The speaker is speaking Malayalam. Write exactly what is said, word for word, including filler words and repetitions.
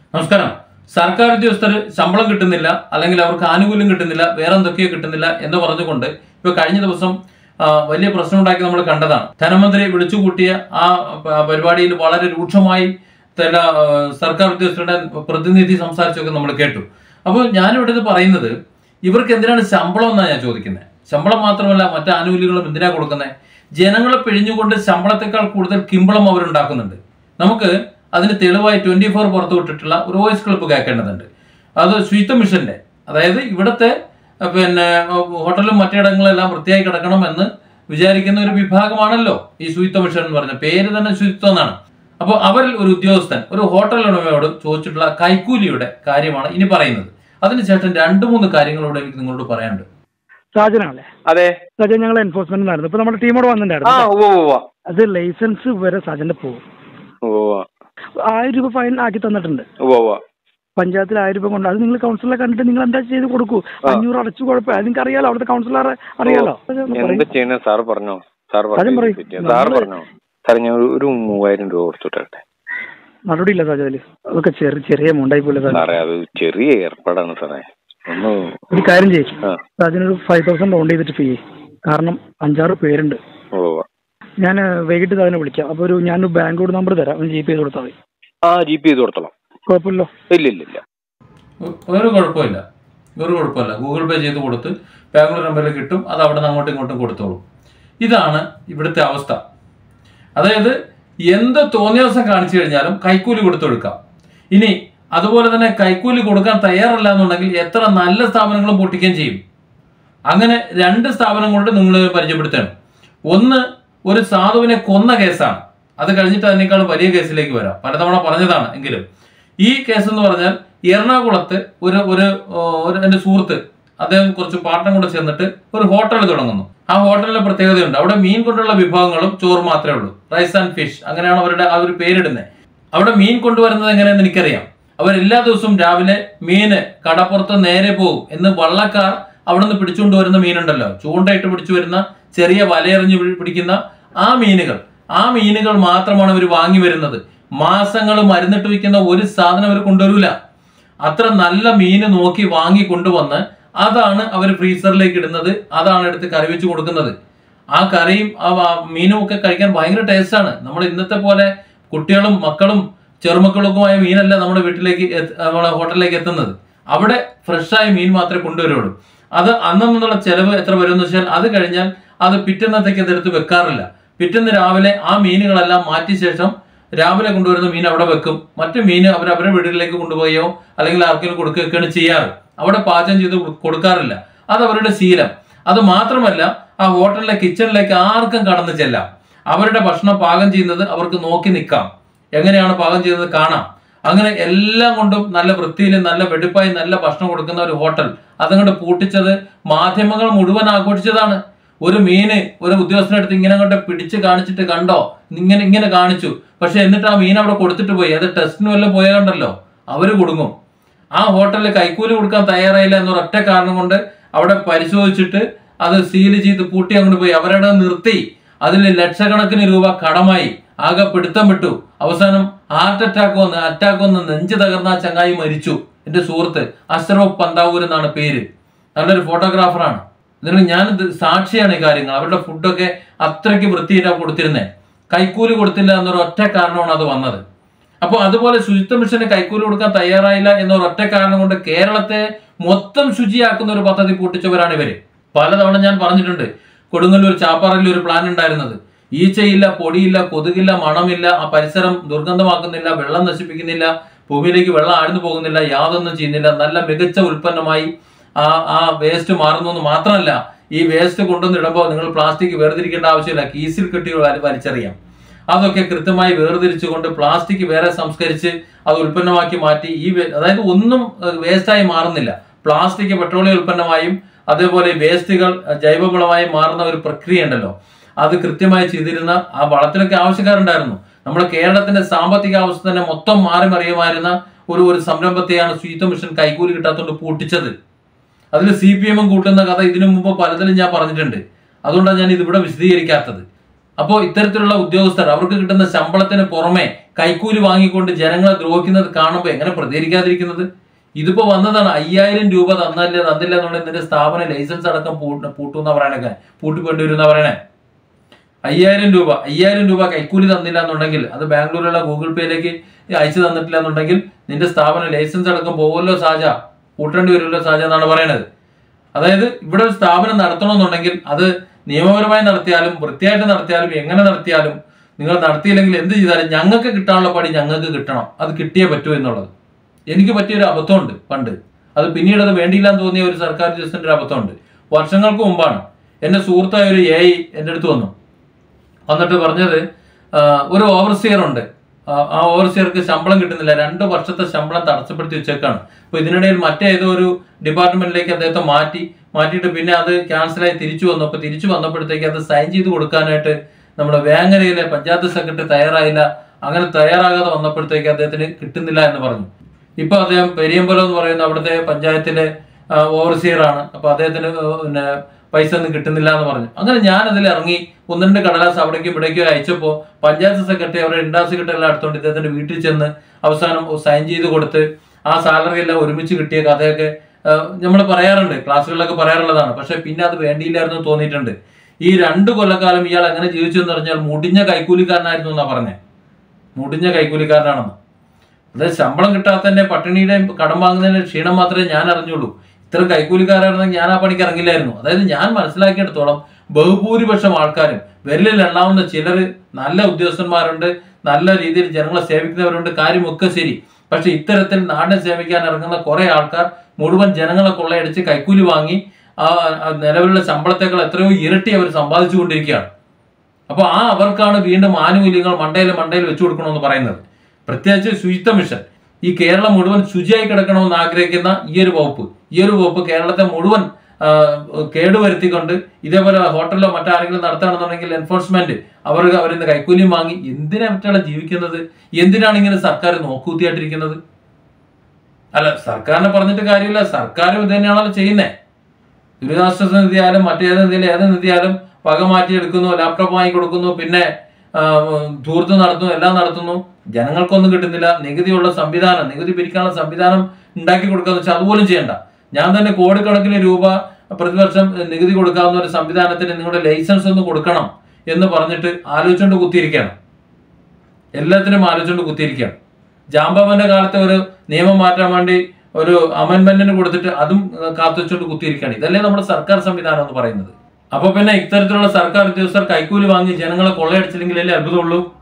നമസ്കാരം. സർക്കാർ ഉദ്യോഗസ്ഥർ ശമ്പളം കിട്ടുന്നില്ല, അല്ലെങ്കിൽ അവർക്ക് ആനുകൂല്യം കിട്ടുന്നില്ല, വേറെ എന്തൊക്കെയോ കിട്ടുന്നില്ല എന്ന് പറഞ്ഞുകൊണ്ട് ഇപ്പൊ കഴിഞ്ഞ ദിവസം വലിയ പ്രശ്നം ഉണ്ടാക്കി നമ്മൾ കണ്ടതാണ്. ധനമന്ത്രി വിളിച്ചുകൂട്ടിയ ആ പരിപാടിയിൽ വളരെ രൂക്ഷമായി തന്നെ സർക്കാർ ഉദ്യോഗസ്ഥരുടെ പ്രതിനിധി സംസാരിച്ചൊക്കെ നമ്മൾ കേട്ടു. അപ്പോൾ ഞാനിവിടെ ഇത് പറയുന്നത്, ഇവർക്ക് എന്തിനാണ് ശമ്പളം എന്നാണ് ഞാൻ ചോദിക്കുന്നത്. ശമ്പളം മാത്രമല്ല, മറ്റു ആനുകൂല്യങ്ങളും എന്തിനാ കൊടുക്കുന്നത്? ജനങ്ങളെ പിഴിഞ്ഞുകൊണ്ട് ശമ്പളത്തെക്കാൾ കൂടുതൽ കിമ്പളം അവരുണ്ടാക്കുന്നുണ്ട്. നമുക്ക് അതിന് തെളിവായി ട്വന്റി ഫോർ പുറത്തു വിട്ടിട്ടുള്ള ഒരു വോയിസ് ക്ലിപ്പ് കേൾക്കേണ്ടതുണ്ട്. അത് ശുചിത്വ മിഷന്റെ, അതായത് ഇവിടുത്തെ പിന്നെ ഹോട്ടലും മറ്റിടങ്ങളെല്ലാം വൃത്തിയായി കിടക്കണം എന്ന് വിചാരിക്കുന്ന ഒരു വിഭാഗമാണല്ലോ ഈ ശുചിത്വ മിഷൻ എന്ന് പറഞ്ഞ പേര് തന്നെ ശുചിത്വം എന്നാണ്. അപ്പോൾ അവരിൽ ഒരു ഉദ്യോഗസ്ഥൻ ഒരു ഹോട്ടൽ ഉടമയോട് ചോദിച്ചിട്ടുള്ള കൈക്കൂലിയുടെ കാര്യമാണ് ഇനി പറയുന്നത്. അതിനുശേഷം രണ്ടു മൂന്ന് കാര്യങ്ങളോട് എനിക്ക് നിങ്ങളോട് പറയാനുണ്ട്. സാജനാണല്ലേ? അതെ, സാജൻ ഞങ്ങൾ എൻഫോഴ്സ്മെന്റ് ആയിരുന്നു. ഇപ്പൊ നമ്മുടെ ടീമോട് വന്നിട്ടുണ്ടായിരുന്നു. അത് ലൈസൻസ് വരെ സാജന്റെ പോകും. ആയിരം രൂപ ഫൈൻ ആക്കി തന്നിട്ടുണ്ട്. പഞ്ചായത്തിൽ ആയിരം രൂപ കൊണ്ട് അത് നിങ്ങൾ കൗൺസിലറെ കണ്ടിട്ട് നിങ്ങൾ എന്താ ചെയ്ത് കൊടുക്കൂ. അഞ്ഞൂറ് അടച്ചു കുഴപ്പമില്ല, നിങ്ങൾക്ക് അറിയാലോ, അവിടുത്തെ കൗൺസിലറെ അറിയാലോ. സാർ പറഞ്ഞോ സാർ പറഞ്ഞോ സാർ ഞാൻ ഒരു മൂവായിരം രൂപ കൊടുത്തിട്ടെ. നടപടിയില്ല സാജാല്, അതൊക്കെ ചെറിയ ചെറിയ എമൗണ്ടായി പോലെ സാറേ. അത് ചെറിയ ഏർപ്പാടാണ് സാറേ. ഒന്ന് ഒരു കാര്യം ചെയ്യും, സാജനൊരു ഫൈവ് തൗസൻഡ് ലോൺ ചെയ്തിട്ട് ഫീ, കാരണം അഞ്ചാറ് പേരുണ്ട്. ഞാൻ വൈകിട്ട് അതിനെ വിളിക്കാം. അപ്പൊ ഒരു ഞാനൊരു ബാങ്ക് നമ്പർ തരാം, ജി പേ ചെയ്ത് കൊടുത്താൽ മതി. ആ ജി പേ ചെയ്ത് കൊടുത്തോളാം. കുഴപ്പമില്ലോ? ഇല്ല ഇല്ല ഇല്ല ഒരു കുഴപ്പമില്ല, ഒരു കുഴപ്പമില്ല. ഗൂഗിൾ പേ ചെയ്ത് കൊടുത്ത് ബാംഗ്ലൂർ നമ്പറിൽ കിട്ടും, അത് അവിടെ നിന്ന് അങ്ങോട്ടും ഇങ്ങോട്ടും കൊടുത്തോളൂ. ഇതാണ് ഇവിടുത്തെ അവസ്ഥ. അതായത് എന്ത് തോന്നിയ ദിവസം കാണിച്ചു കഴിഞ്ഞാലും കൈക്കൂലി കൊടുത്തൊടുക്കാം. ഇനി അതുപോലെ തന്നെ കൈക്കൂലി കൊടുക്കാൻ തയ്യാറല്ല എന്നുണ്ടെങ്കിൽ എത്ര നല്ല സ്ഥാപനങ്ങളും പൊട്ടിക്കുകയും ചെയ്യും. അങ്ങനെ രണ്ട് സ്ഥാപനം കൊണ്ട് നിങ്ങൾ പരിചയപ്പെടുത്തണം. ഒന്ന്, ഒരു സാധുവിനെ കൊന്ന കേസാണ്. അത് കഴിഞ്ഞിട്ട് അതിനേക്കാൾ വലിയ കേസിലേക്ക് വരാം, പലതവണ പറഞ്ഞതാണ്. എങ്കിലും ഈ കേസ് എന്ന് പറഞ്ഞാൽ എറണാകുളത്ത് ഒരു ഒരു എൻ്റെ സുഹൃത്ത്, അദ്ദേഹം കുറച്ച് പാർട്ട്ണർ കൂടെ ചേർന്നിട്ട് ഒരു ഹോട്ടൽ തുടങ്ങുന്നു. ആ ഹോട്ടലിന്റെ പ്രത്യേകതയുണ്ട്, അവിടെ മീൻ കൊണ്ടുള്ള വിഭവങ്ങളും ചോറ് മാത്രമേ ഉള്ളൂ. റൈസ് ആൻഡ് ഫിഷ്, അങ്ങനെയാണ് അവരുടെ ആ ഒരു പേരിടുന്നത്. അവിടെ മീൻ കൊണ്ടുവരുന്നത് എങ്ങനെയെന്ന് എനിക്കറിയാം. അവർ എല്ലാ ദിവസവും രാവിലെ മീന് കടപ്പുറത്ത് നേരെ പോകും. എന്ന് വള്ളക്കാർ അവിടെ നിന്ന് പിടിച്ചുകൊണ്ട് വരുന്ന മീനുണ്ടല്ലോ, ചൂണ്ടയിട്ട് പിടിച്ചു വരുന്ന, ചെറിയ വലയെറിഞ്ഞ് പിടിക്കുന്ന ആ മീനുകൾ, ആ മീനുകൾ മാത്രമാണ് അവർ വാങ്ങി വരുന്നത്. മാസങ്ങൾ മരുന്നിട്ട് വയ്ക്കുന്ന ഒരു സാധനം അവർ കൊണ്ടുവരില്ല. അത്ര നല്ല മീന് നോക്കി വാങ്ങി കൊണ്ടുവന്ന് അതാണ് അവർ ഫ്രീസറിലേക്ക് ഇടുന്നത്, അതാണ് എടുത്ത് കറി വെച്ച് കൊടുക്കുന്നത്. ആ കറിയും ആ മീനും ഒക്കെ കഴിക്കാൻ ഭയങ്കര ടേസ്റ്റാണ്. നമ്മൾ ഇന്നത്തെ പോലെ കുട്ടികളും മക്കളും ചെറുമക്കളുമായ മീനല്ല നമ്മുടെ വീട്ടിലേക്ക് നമ്മളെ ഹോട്ടലിലേക്ക് എത്തുന്നത്. അവിടെ ഫ്രഷായ മീൻ മാത്രമേ കൊണ്ടുവരുള്ളൂ. അത് അന്നുള്ള ചെലവ് എത്ര വരുമെന്ന് വെച്ചാൽ അത് കഴിഞ്ഞാൽ അത് പിറ്റന്നത്തേക്ക് അതെടുത്ത് വെക്കാറില്ല. പിറ്റന്ന് രാവിലെ ആ മീനുകളെല്ലാം മാറ്റിയ ശേഷം രാവിലെ കൊണ്ടുവരുന്ന മീൻ അവിടെ വെക്കും. മറ്റു മീൻ അവർ അവരുടെ വീടുകളിലേക്ക് കൊണ്ടുപോയോ അല്ലെങ്കിൽ ആർക്കെങ്കിലും കൊടുക്കുകയൊക്കെയാണ് ചെയ്യാറ്. അവിടെ പാചകം ചെയ്ത് കൊടുക്കാറില്ല. അത് അവരുടെ ശീലം. അത് മാത്രമല്ല, ആ ഹോട്ടലിലെ കിച്ചണിലേക്ക് ആർക്കും കടന്നു ചെല്ലാം. അവരുടെ ഭക്ഷണം പാകം ചെയ്യുന്നത് അവർക്ക് നോക്കി നിൽക്കാം, എങ്ങനെയാണ് പാകം ചെയ്യുന്നത് കാണാം. അങ്ങനെ എല്ലാം കൊണ്ടും നല്ല വൃത്തിയിൽ നല്ല വെടിപ്പായി നല്ല ഭക്ഷണം കൊടുക്കുന്ന ഒരു ഹോട്ടൽ അതങ്ങോട്ട് പൂട്ടിച്ചത് മാധ്യമങ്ങൾ മുഴുവൻ ആഘോഷിച്ചതാണ്. ഒരു മീന് ഒരു ഉദ്യോഗസ്ഥനെടുത്ത് ഇങ്ങനെ അങ്ങോട്ട് പിടിച്ച് കാണിച്ചിട്ട്, കണ്ടോ ഇങ്ങനെ ഇങ്ങനെ കാണിച്ചു, പക്ഷെ എന്നിട്ട് ആ മീൻ അവിടെ കൊടുത്തിട്ട് പോയി. അത് ടെസ്റ്റിന് വല്ലതും പോയാണ്ടല്ലോ അവര് കൊടുങ്ങും. ആ ഹോട്ടലിൽ കൈക്കൂലി കൊടുക്കാൻ തയ്യാറായില്ല എന്നൊരൊറ്റ കാരണം കൊണ്ട് അവിടെ പരിശോധിച്ചിട്ട് അത് സീല് ചെയ്ത് പൂട്ടി അങ്ങോട്ട് പോയി. അവരുടെ നിർത്തി. അതിൽ ലക്ഷക്കണക്കിന് രൂപ കടമായി. ആകെ പിടുത്തം വിട്ടു. അവസാനം ഹാർട്ട് അറ്റാക്ക് വന്ന് അറ്റാക്ക് വന്ന് നെഞ്ച് തകർന്ന ആ ചങ്ങായി മരിച്ചു. എന്റെ സുഹൃത്ത് അഷ്റഫ് പന്താവൂർ എന്നാണ് പേര്. നല്ലൊരു ഫോട്ടോഗ്രാഫറാണ്. എന്നിട്ട് ഞാൻ സാക്ഷിയാണ് ഈ കാര്യങ്ങൾ. അവരുടെ ഫുഡൊക്കെ അത്രയ്ക്ക് വൃത്തിയില്ല കൊടുത്തിരുന്നേ. കൈക്കൂലി കൊടുത്തില്ല എന്നൊരു ഒറ്റ കാരണമാണ് അത് വന്നത്. അപ്പോൾ അതുപോലെ ശുചിത്വ മിഷന് കൈക്കൂലി കൊടുക്കാൻ തയ്യാറായില്ല എന്നൊരു ഒറ്റ കാരണം കൊണ്ട് കേരളത്തെ മൊത്തം ശുചിയാക്കുന്ന ഒരു പദ്ധതി പൂട്ടിച്ചവരാണ് ഇവര്. പലതവണ ഞാൻ പറഞ്ഞിട്ടുണ്ട്, കൊടുങ്ങല്ലൂർ ചാപ്പാറയിൽ ഒരു പ്ലാൻ ഉണ്ടായിരുന്നത്. ഈച്ചയില്ല, പൊടിയില്ല, കൊതുകില്ല, മണമില്ല, ആ പരിസരം ദുർഗന്ധമാക്കുന്നില്ല, വെള്ളം നശിപ്പിക്കുന്നില്ല, ഭൂമിയിലേക്ക് വെള്ളം ആഴ്ന്നു പോകുന്നില്ല, യാതൊന്നും ചെയ്യുന്നില്ല. നല്ല മികച്ച ഉൽപ്പന്നമായി ആ ആ വേസ്റ്റ് മാറുന്നു എന്ന് മാത്രമല്ല, ഈ വേസ്റ്റ് കൊണ്ടുവന്നിടുമ്പോൾ നിങ്ങൾ പ്ലാസ്റ്റിക് വേർതിരിക്കേണ്ട ആവശ്യമില്ല, കീസിൽ കെട്ടി വലിച്ചെറിയാം. അതൊക്കെ കൃത്യമായി വേർതിരിച്ചുകൊണ്ട് പ്ലാസ്റ്റിക് വേറെ സംസ്കരിച്ച് അത് ഉൽപ്പന്നമാക്കി മാറ്റി ഈ അതായത് ഒന്നും വേസ്റ്റായി മാറുന്നില്ല. പ്ലാസ്റ്റിക് പെട്രോളിയം ഉൽപ്പന്നമായും അതേപോലെ വേസ്റ്റുകൾ ജൈവവളമായും മാറുന്ന ഒരു പ്രക്രിയ ഉണ്ടല്ലോ, അത് കൃത്യമായി ചെയ്തിരുന്ന ആ വളത്തിലൊക്കെ ആവശ്യക്കാരുണ്ടായിരുന്നു. നമ്മുടെ കേരളത്തിന്റെ സാമ്പത്തിക അവസ്ഥ തന്നെ മൊത്തം മാറി മറിയുമായിരുന്ന ഒരു ഒരു സംരംഭത്തെയാണ് ശുചിത്വ മിഷൻ കൈക്കൂലി കിട്ടാത്തതുകൊണ്ട് പൂട്ടിച്ചത്. അതിൽ സി പി എമ്മും കൂട്ടുന്ന കഥ ഇതിനു മുമ്പ് പലതിലും ഞാൻ പറഞ്ഞിട്ടുണ്ട്. അതുകൊണ്ടാണ് ഞാൻ ഇതിവിടെ വിശദീകരിക്കാത്തത്. അപ്പോൾ ഇത്തരത്തിലുള്ള ഉദ്യോഗസ്ഥർ അവർക്ക് കിട്ടുന്ന ശമ്പളത്തിന് പുറമെ കൈക്കൂലി വാങ്ങിക്കൊണ്ട് ജനങ്ങളെ ദ്രോഹിക്കുന്നത് കാണുമ്പോൾ എങ്ങനെ പ്രതികരിക്കാതിരിക്കുന്നത്? ഇതിപ്പോ വന്നതാണ്. അയ്യായിരം രൂപ തന്നില്ല തന്നില്ല എന്നുണ്ടെങ്കിൽ നിന്റെ സ്ഥാപന ലൈസൻസ് അടക്കം പൂട്ടുന്ന പറയണൊക്കെ പൂട്ടിക്കൊണ്ടി വരുന്ന പറയണേ. അയ്യായിരം രൂപ അയ്യായിരം രൂപ കൈക്കൂലി തന്നില്ല എന്നുണ്ടെങ്കിൽ അത് ബാംഗ്ലൂരിലുള്ള ഗൂഗിൾ പേയിലേക്ക് അയച്ചു തന്നിട്ടില്ല എന്നുണ്ടെങ്കിൽ നിന്റെ സ്ഥാപന ലൈസൻസ് അടക്കം പോകുമല്ലോ സാജ, പൂട്ടേണ്ടി വരുമല്ലോ സാജ എന്നാണ് പറയണത്. അതായത് ഇവിടെ ഒരു സ്ഥാപനം നടത്തണമെന്നുണ്ടെങ്കിൽ അത് നിയമപരമായി നടത്തിയാലും വൃത്തിയായിട്ട് നടത്തിയാലും എങ്ങനെ നടത്തിയാലും നിങ്ങൾ നടത്തിയില്ലെങ്കിൽ എന്ത് ചെയ്താലും ഞങ്ങൾക്ക് കിട്ടാനുള്ള പണി ഞങ്ങൾക്ക് കിട്ടണം, അത് കിട്ടിയേ പറ്റൂ എന്നുള്ളത്. എനിക്ക് പറ്റിയൊരു അബദ്ധമുണ്ട് പണ്ട്, അത് പിന്നീട് അത് വേണ്ടിയില്ലാന്ന് തോന്നിയ ഒരു സർക്കാർ ഉദ്യോഗസ്ഥന്റെ ഒരു അബദ്ധമുണ്ട്. വർഷങ്ങൾക്ക് മുമ്പാണ് എന്റെ സുഹൃത്തായ ഒരു എ ഐ എൻ്റെ അടുത്ത് വന്നു വന്നിട്ട് പറഞ്ഞത് ഒരു ഓവർസിയർ ഉണ്ട്, ആ ഓവർസിയർക്ക് ശമ്പളം കിട്ടുന്നില്ല, രണ്ട് വർഷത്തെ ശമ്പളം തടസ്സപ്പെടുത്തി വെച്ചേക്കാണ്. അപ്പൊ ഇതിനിടയിൽ മറ്റേതോ ഒരു ഡിപ്പാർട്ട്മെന്റിലേക്ക് അദ്ദേഹത്തെ മാറ്റി മാറ്റിയിട്ട് പിന്നെ അത് ക്യാൻസലായി തിരിച്ചു വന്നു. അപ്പൊ തിരിച്ചു വന്നപ്പോഴത്തേക്ക് അത് സൈൻ ചെയ്ത് കൊടുക്കാനായിട്ട് നമ്മുടെ വേങ്ങരയിലെ പഞ്ചായത്ത് സെക്രട്ടറി തയ്യാറായില്ല. അങ്ങനെ തയ്യാറാകാതെ വന്നപ്പോഴത്തേക്ക് അദ്ദേഹത്തിന് കിട്ടുന്നില്ല എന്ന് പറഞ്ഞു. ഇപ്പൊ അദ്ദേഹം പെരിയമ്പലം എന്ന് പറയുന്ന അവിടുത്തെ പഞ്ചായത്തിലെ ഓവർസിയർ ആണ്. അപ്പൊ അദ്ദേഹത്തിന് പിന്നെ പൈസ ഒന്നും കിട്ടുന്നില്ല എന്ന് പറഞ്ഞു. അങ്ങനെ ഞാൻ അതിൽ ഇറങ്ങി ഒന്ന് രണ്ട് കടലാസ് അവിടേക്കും ഇവിടേക്കും അയച്ചപ്പോൾ പഞ്ചായത്ത് സെക്രട്ടറി അവരുടെ ഇൻഡാസ് സെക്രട്ടറി എല്ലാം എടുത്തോണ്ട് ഇദ്ദേഹത്തിന്റെ വീട്ടിൽ ചെന്ന് അവസാനം സൈൻ ചെയ്ത് കൊടുത്ത് ആ സാലറി എല്ലാം ഒരുമിച്ച് കിട്ടിയ കഥയൊക്കെ നമ്മൾ പറയാറുണ്ട്, ക്ലാസ്സുകളിലൊക്കെ പറയാറുള്ളതാണ്. പക്ഷെ പിന്നെ അത് വേണ്ടിയില്ലായിരുന്നു തോന്നിയിട്ടുണ്ട്. ഈ രണ്ട് കൊല്ലക്കാലം ഇയാൾ എങ്ങനെ ജീവിച്ചു എന്ന് പറഞ്ഞാൽ മുടിഞ്ഞ കൈക്കൂലിക്കാരനായിരുന്നു എന്നാ പറഞ്ഞേ, മുടിഞ്ഞ കൈക്കൂലിക്കാരനാണെന്ന്. അതായത് ശമ്പളം കിട്ടാത്തതിന്റെ പട്ടിണിയുടെയും കടം വാങ്ങുന്നതിന്റെ ക്ഷീണം മാത്രമേ ഞാൻ അറിഞ്ഞുള്ളൂ. ഇത്ര കൈക്കൂലിക്കാരായിരുന്നെങ്കിൽ ഞാൻ ആ പണിക്ക് ഇറങ്ങില്ലായിരുന്നു. അതായത് ഞാൻ മനസ്സിലാക്കിയെടുത്തോളം ബഹുഭൂരിപക്ഷം ആൾക്കാരും, വിരലിൽ എണ്ണാവുന്ന ചിലർ നല്ല ഉദ്യോഗസ്ഥന്മാരുണ്ട്, നല്ല രീതിയിൽ ജനങ്ങളെ സേവിക്കുന്നവരുണ്ട്, കാര്യമൊക്കെ ശരി. പക്ഷെ ഇത്തരത്തിൽ നാടിനെ സേവിക്കാൻ ഇറങ്ങുന്ന കുറെ ആൾക്കാർ മുഴുവൻ ജനങ്ങളെ കൊള്ളയടിച്ച് കൈക്കൂലി വാങ്ങി ആ നിലവിലുള്ള ശമ്പളത്തേക്കാൾ എത്രയോ ഇരട്ടി അവർ സമ്പാദിച്ചു കൊണ്ടിരിക്കുകയാണ്. അപ്പൊ ആ അവർക്കാണ് വീണ്ടും ആനുകൂല്യങ്ങൾ മണ്ടയിൽ മണ്ടയിൽ വെച്ചു കൊടുക്കണമെന്ന് പറയുന്നത്. പ്രത്യേകിച്ച് ശുചിത്വ മിഷൻ, ഈ കേരളം മുഴുവൻ ശുചിയായി കിടക്കണമെന്ന് ആഗ്രഹിക്കുന്ന ഈ ഒരു വകുപ്പ് ഈ ഒരു വകുപ്പ് കേരളത്തെ മുഴുവൻ കേടുവരുത്തിക്കൊണ്ട് ഇതേപോലെ ഹോട്ടലിലോ മറ്റാരെങ്കിലും നടത്തുകയാണെന്നുണ്ടെങ്കിൽ എൻഫോഴ്സ്മെന്റ് അവർ അവരിന്ന് കൈക്കൂലിയും വാങ്ങി എന്തിനാ മറ്റുള്ള ജീവിക്കുന്നത്? എന്തിനാണ് ഇങ്ങനെ സർക്കാർ നോക്കുകുത്തിയായിട്ടിരിക്കുന്നത്? അല്ല, സർക്കാരിനെ പറഞ്ഞിട്ട് കാര്യമില്ല, സർക്കാരും ഇത് തന്നെയാണല്ലോ ചെയ്യുന്നത്. ദുരിതാശ്വാസ നിധിയായാലും മറ്റേത് നിധിയിലും ഏത് നിധിയായാലും വക മാറ്റിയെടുക്കുന്നു, ലാപ്ടോപ്പ് വാങ്ങി കൊടുക്കുന്നു, പിന്നെ ധൂർത്ത് നടത്തുന്നു, എല്ലാം നടത്തുന്നു. ജനങ്ങൾക്കൊന്നും കിട്ടുന്നില്ല. നികുതിയുള്ള സംവിധാനം, നികുതി പിരിക്കാനുള്ള സംവിധാനം ഉണ്ടാക്കി കൊടുക്കാന്ന് വെച്ചാൽ അതുപോലും ചെയ്യണ്ട. ഞാൻ തന്നെ കോടിക്കണക്കിന് രൂപ പ്രതിവർഷം നികുതി കൊടുക്കാവുന്ന ഒരു സംവിധാനത്തിന് നിങ്ങളുടെ ലൈസൻസ് ഒന്ന് കൊടുക്കണം എന്ന് പറഞ്ഞിട്ട് ആലോചിച്ചുകൊണ്ട് കുത്തിയിരിക്കുകയാണ്. എല്ലാത്തിനും ആലോചിച്ചുകൊണ്ട് കുത്തിയിരിക്കുകയാണ്. ജാംബവന്റെ കാലത്തെ ഒരു നിയമം മാറ്റാൻ വേണ്ടി ഒരു അമെന്റ്മെന്റിന് കൊടുത്തിട്ട് അതും കാത്തുവെച്ചുകൊണ്ട് കുത്തിയിരിക്കുകയാണ്. ഇതല്ലേ നമ്മുടെ സർക്കാർ സംവിധാനം എന്ന് പറയുന്നത്. അപ്പൊ പിന്നെ ഇത്തരത്തിലുള്ള സർക്കാർ ഉദ്യോഗസ്ഥർ കൈക്കൂലി വാങ്ങി ജനങ്ങളെ കൊള്ളയടിച്ചില്ലെങ്കിലല്ലേ അത്ഭുതമുള്ളൂ.